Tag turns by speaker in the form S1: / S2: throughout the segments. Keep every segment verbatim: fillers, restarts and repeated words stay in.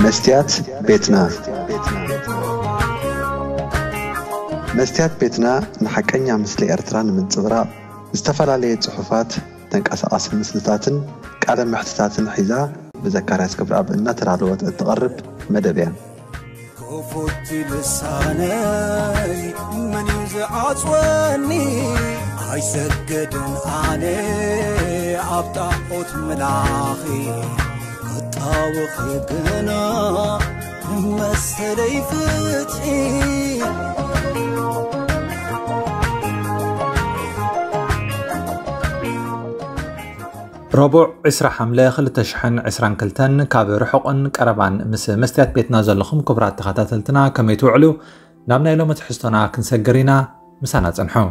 S1: مستيات بيتنا مستيات بيتنا نحكينا مثل إرترا من صغرى استفعل صحفات تنقص مسلتاتن قال محتتاتن حيزا بذكريات كبر اب ان ترالوت تقرب مدبيا
S2: كفوت لساني من يزعصني عيسجدن اني ابطاوت ملاخي قطاوخ كنا مسلي فتحي ربع عسر حملة خلت شحن عسران كلتن كاب رحقن قربان مس مستيات بيتنا زلخم كبرات تخاتلتنا كما يتوعلو نامنا لو متحستنا كنسجرينا مسانا صنحو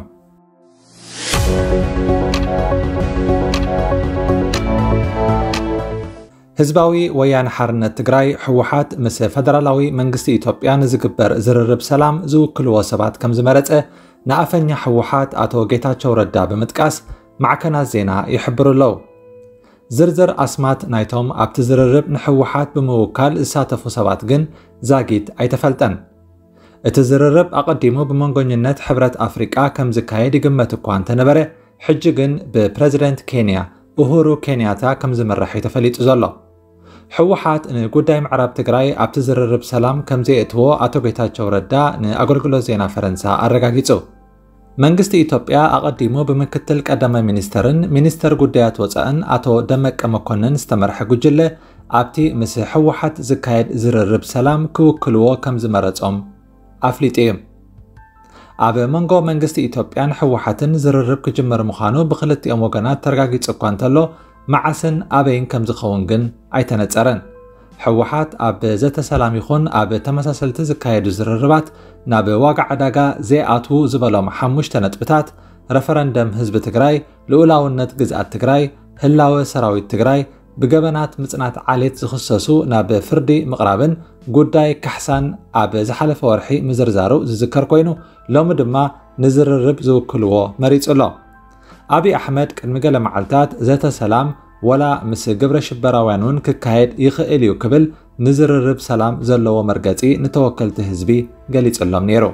S2: حزباوي ويان حرنت تግራይ ህውሓት مس فدرالاوي منግስቲ ኢትዮጵያ ንዝግበር ዝርርብ ሰላም ዝውክልዎ ሰባት ከም ዝመረጸ ንኣፈኛ ህውሓት አቶ ጌታቸው ረዳ በመጥቃስ ማዕከናት ዜና ይሕብሩለው ዝርዝር አስማት ናይቶም ኣብቲ ዝርርብ ንሕውሓት ብምውካል ዝሳተፉ ሰባት ግን ዛጊት ኣይተፈልጠን እቲ ዝርርብ ኣቀዲሙ ብመንጎኝነት ሕብረት ኣፍሪቃ ከም ዝካየድ ይግመት እኳ እንተነበረ ሕጂ ግን ብፕሬዝደንት ኬንያ ኡሁሩ ኬንያታ ከም ዝመራሕ ተፈሊጡ ዘሎ ሕውሓት ንጉዳይ ምዕራብ ትግራይ ኣብቲ ዝርርብ ሰላም ከም ዘእትዎ አቶ ጌታቸው ረዳ ንኣገልግሎት ዜና ፈረንሳ ኣረጋጊጹ መንግስቲ ኢትዮጵያ ኣቀዲሙ በመክተል ቀዳማይ ሚኒስተርን ሚኒስተር ጉዳያት ወፃእን አቶ ደመቀ መኮንን ዝተመርሐ ጉጅለ ኣብቲ ምስ ሕውሓት ዝካየድ ዝርርብ ሰላም ክውክልዎ ከም ዝመረጾም ኣፍሊጡ ኣብ መንጎ መንግስቲ ኢትዮጵያን ሕውሓትን ዝርርብ ክጅመር ምዃኑ ብክልቲኦም ወገናት ተረጋጊጹ እኳ እንተሎ መዓስን ኣበይን ከም ዝኸውን ግን ኣይተነጸረን ሕውሓት ኣብ ዘተ ሰላም ይኹን ኣብ ተመሳሰልቲ ዝካየዱ ዝርርባት ናብ ዋጋ ዕዳጋ ዘኣትዉ ዝበሎም ሓሙሽተ ነጥብታት ረፈረንደም ህዝቢ ትግራይ ልኡላውነት ግዝኣት ትግራይ ህላወ ሰራዊት ትግራይ ብገበናት ምጽናት ዓሌት ዝኽሰሱ ናብ ፍርዲ ምቕራብን ጉዳይ ካሕሳን ኣብ ዝሓለፈ ወርሒ ምዝርዛሩ ዝዝከር ኮይኑ ሎሚ ድማ ንዝርርብ ዝውክልዎ መሪጹሎ አቢ አሕመድ ቅድሚ ገለ መዓልታት ዘተ ሰላም ወላ ምስ ግብረ ሽበራውያኑን ክካየድ ይኽእል እዩ ክብል ንዝርርብ ሰላም ዘለዎ መርገጺ ንተወከልቲ ህዝቢ ገሊጽሎም ነይሩ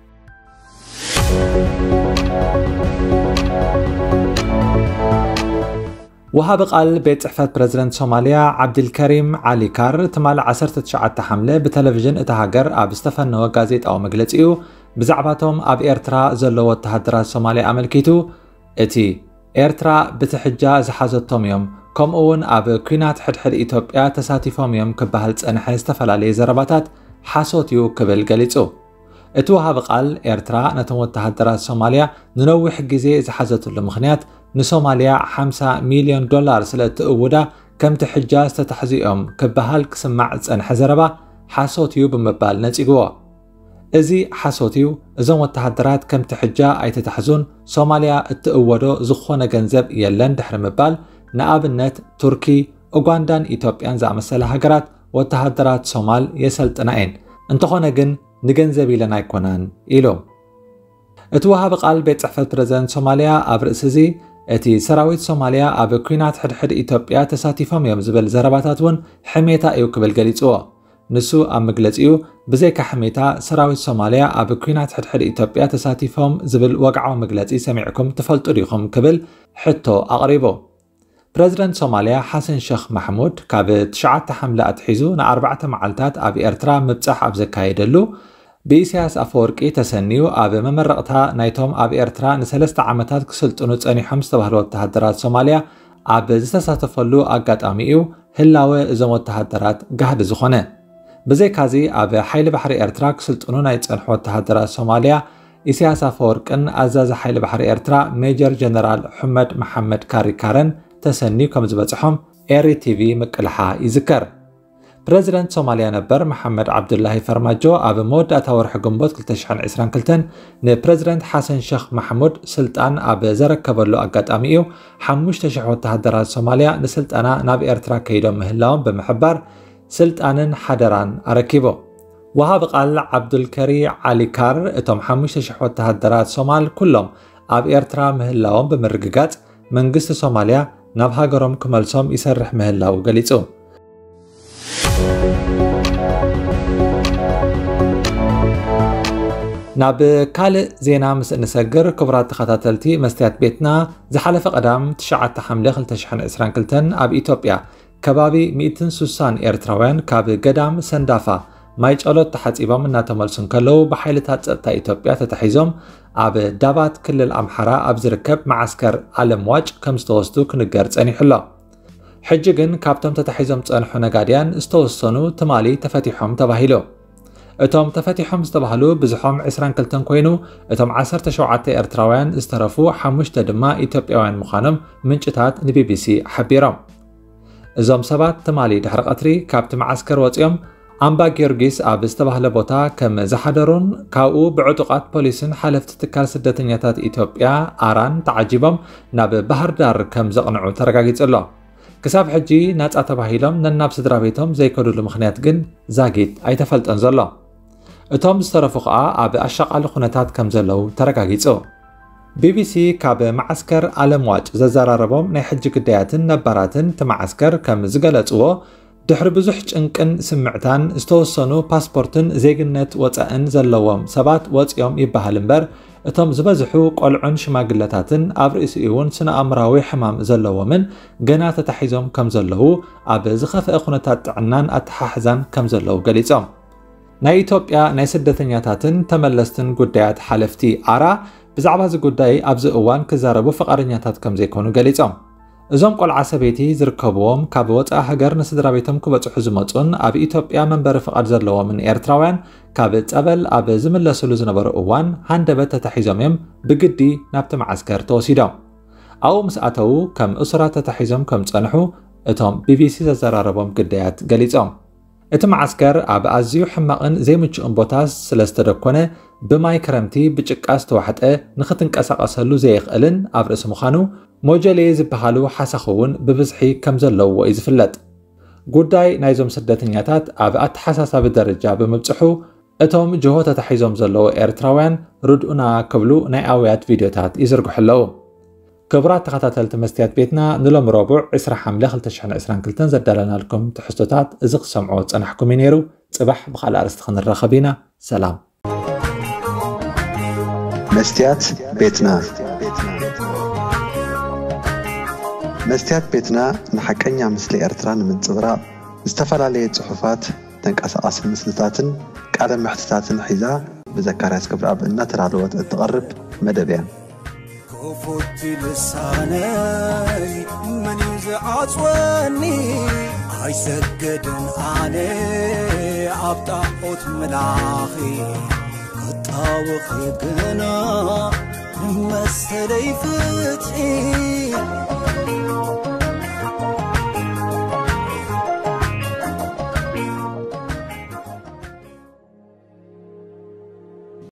S2: وهاب قال بيت صحفة بريزيدنت صوماليا عبد الكريم علي كار تمال عشرة تشعة حملة بتلفزيون اتهاجر اب استفنو غازيت او مجلسيو بزعباتهم اب إرترا زلو وتهدرات صوماليا أملكيتو اتي إرترا بتحجا زحازتهم يوم كم اون اب كينات حدحد إثيوبيا تساتيفهم يوم كبهل صنحه استفلالي زرباتات حاسوت'ዩ كبل غليصو اتو وهاب قال إرترا نتم وتهدرات صوماليا ننوح غزي زحازتሉ ምኽንያት نصوماليا خمسة مليون دولار سلتقودا كم تحجاز تتحزيهم كبهال كسمع صنح زربا حاسوت'ዩ بمبال نصيغو ازي حاسوت'ዩ ازم وتهدرات كم تحجا اي تتحزون صوماليا اتقودو زخونه ገንዘብ የለን ድሕሪ ምባል ንኣብነት ቱርኪ ኡጋንዳን ኢትዮጵያን ዝኣመሰለ ሃገራት ወተሃደራት ሶማል የሰልጥናኤን እንተኾነ ግን ንገንዘብ ኢለን ኣይኮናን ኢሎም እቲ ወሃብ ቃል ቤት ጽሕፈት ፕሬዝደንት ሶማሊያ ኣብ ርእሲ እዚ እቲ ሰራዊት ሶማሊያ ኣብ ኩናት ሕድሕድ ኢትዮጵያ ተሳቲፎም እዮም ዝብል ዘረባታት እውን ሕሜታ እዩ ክብል ገሊጽዎ ንሱ ኣብ መግለጺኡ ብዘይካ ሕሜታ ሰራዊት ሶማሊያ ኣብ ኩናት ሕድሕድ ኢትዮጵያ ተሳቲፎም ዝብል ወግዓዊ መግለጺ ሰሚዕኩም ትፈልጡ ዲኹም ክብል ሕቶ ኣቕሪቡ بريزيدنت صوماليا حسن شيخ محمود كاب تشعة حملة أتحيزو نا أربعة معلتات أب إرترا مبصح أب زكايدلو بإسياس أفورقي تسنيو أب ممرقتها نايتوم أب إرترا نسلست عامتات كسلطنو تاني حمس تبهلو التهدرات صوماليا أب زتساتفلو أقات أميو هلاوي زمو التهدرات قهد زخونه بزي كازي أب حيل بحر إرترا كسلطنو نايتسنحو التهدرات صوماليا إسياس أفورقن أزاز حيل بحر إرترا ميجر جنرال حمد محمد كاري كارن تسنيو كم زبصحهم إيري تي في مقلحا يذكر بريزيدنت صوماليا نبر محمد عبد الله فرماجو اب مود اتورح جنبوت ألفين وعشرين كلتن ن بريزيدنت حسن شيخ محمود سلطان اب زركبلو اقاطاميو خمسة آلاف وتهدرات صوماليا نسلطانا ناب إرترا كيدوم مهلاهم بمحبر سلطانن حدران اركيبو وهاب قال عبد الكريم علي كار اتم خمسة آلاف وتهدرات صومال كلهم اب إرترا مهلاهم بمرغغات منግስቲ ሶማሊያ ናብ ሃገሮም ክመልሶም ይሰርሕ ምህላው ገሊጹ ናብ ካልእ ዜና ምስ እንሰግር ክቡራት ተኸታተልቲ መስትያት ቤትና ዝሓለፈ ቀዳም ትሽዓተ ሓምለ ክልተ ሽሕን ዒስራን ክልተን ኣብ ኢትዮጵያ ከባቢ ሚእቲ ስልሳ ኤርትራውያን ካብ ገዳም ሰንዳፋ ማይ ጨሎት ተሓፂቦም እናተመልሱን ከለው ብሓይልታት ጸጥታ ኢትዮጵያ ተታሒዞም ኣብ ዳባት ክልል ኣምሓራ ኣብ ዝርከብ ማዓስከር ዓለም ዋጭ ከም ዝተወስዱ ክንገር ጸኒሕሎ ሕጂ ግን ካብቶም ተታሒዞም ጸንሑ ነጋድያን ዝተወሰኑ ትማሊ ተፈቲሖም ተባሂሉ እቶም ተፈቲሖም ዝተባህሉ ብዙሖም ዒስራን ክልተ ኮይኑ እቶም ዓሰርተ ሸውዓተ ኤርትራውያን ዝተረፉ ሓሙሽተ ድማ ኢትዮጵያውያን ምዃኖም ምንጭታት ንቢቢሲ ሓቢሮም እዞም ሰባት ትማሊ ድሕሪ ቀትሪ ካብቲ ማዓስከር ወፂኦም ኣምባ ጊዮርጊስ ኣብ ዝተባህለ ቦታ ከም ዝሓደሩን ካብኡ ብዕጡቃት ፖሊስን ሓለፍቲ ትካል ስደተኛታት ኢትዮጵያ ኣራን ተዓጂቦም ናብ ባህር ዳር ከም ዘቕንዑ ተረጋጊፅሎ ክሳብ ሕጂ ናጻ ተባሂሎም ነናብ ስድራ ቤቶም ዘይከዱሉ ምኽንያት ግን ዛጊድ ኣይተፈልጠን ዘሎ እቶም ዝተረፉ ከዓ ኣብ ኣሻቓሊ ኩነታት ከም ዘለው ተረጋጊጹ ቢቢሲ ካብ ማዓስከር ዓለም ዋጭ ዘዘራረቦም ናይ ሕጂ ግዳያትን ነባራትን ተማዓስከር ከም ዝገለጽዎ ድሕሪ ብዙሕ ጭንቅን ስምዕታን ዝተወሰኑ ፓስፖርትን ዜግነት ወፃእን ዘለዎም ሰባት ወፂኦም ይበሃል እምበር እቶም ዝበዝሑ ቆልዑን ሽማግለታትን ኣብ ርእሲ እውን ስነ-ኣእምራዊ ሕማም ዘለዎምን ገና ተታሒዞም ከም ዘለው ኣብ ዝኸፍአ ኩነታት ጥዕናን ኣተሓሕዛን ከም ዘለው ገሊጾም ናይ ኢትዮጵያ ናይ ስደተኛታትን ተመለስትን ጉዳያት ሓለፍቲ ኣራ ብዛዕባ እዚ ጉዳይ ኣብዚ እዋን ክዛረቡ ፈቃደኛታት ከም ዘይኮኑ ገሊጾም እዞም ቆልዓ ሰበይቲ ዝርከብዎም ካብ ወፃኢ ሃገር ንስድራ ቤቶም ክበጽሑ ዝመጹን ኣብ ኢትዮጵያ መንበሪ ፍቃድ ዘለዎምን ኤርትራውያን ካብ ጸበል ኣብ ዝምለስሉ ዝነበሩ እዋን ሃንደበት ተታሒዞም እዮም ብግዲ ናብቲ ማዓስከር ተወሲዶም ኣብኡ ምስ ኣተው ከም እስራት ተታሒዞም ከም ጸንሑ እቶም ቢቢሲ ዘዘራረቦም ግዳያት ገሊጾም እቲ ማዓስከር ኣብ ኣዝዩ ሕማቕን ዘይምችእን ቦታ ስለ ዝተደኮነ ብማይ ክረምቲ ብጭቃ ዝተዋሕጠ ንኽትንቀሳቐሰሉ ዘይኽእልን ኣብ ርእሲ ምዃኑ ሞጀሌ ዝበሃሉ ሓሳኽ እውን ብብዝሒ ከም ዘለውዎ እዩ ዝፍለጥ ጉዳይ ናይዞም ስደተኛታት ኣብ ኣተሓሳሳቢ ደረጃ ብምብፅሑ እቶም ጅሆ ተታሒዞም ዘለዉ ኤርትራውያን ርድኡና ክብሉ ናይ ኣውያት ቪድዮታት ይዝርግሑ ኣለዉ ክቡራት ተኸታተልቲ መስትያት ቤትና ንሎም ረቡዕ ዒስራ ሓምለ ክልተ ሽሕን ዒስራን ክልተን ዘዳለናልኩም ትሕዝቶታት እዚ ክሰምዖ ፀናሕኩም እዩ ነይሩ ጽባሕ ብኻልእ ኣርእስቲ ክንረኸብ ኢና ሰላም
S1: መስትያት ቤትና መስትያት ቤትና ንሓቀኛ ምስሊ ኤርትራ ንምንጽብራቕ ዝተፈላለየ ጽሑፋት ተንቀሳቓሲ ምስልታትን ቃለ መሕትታትን ሒዛ ብዘካርያስ ክብረኣብ እናተዳለወት እትቐርብ መደብ እያ
S3: كفوت لساني من يزعصوني هاي سجدن علي عبطاقوت ملاخي قطاوخي قنا مسلي فتحي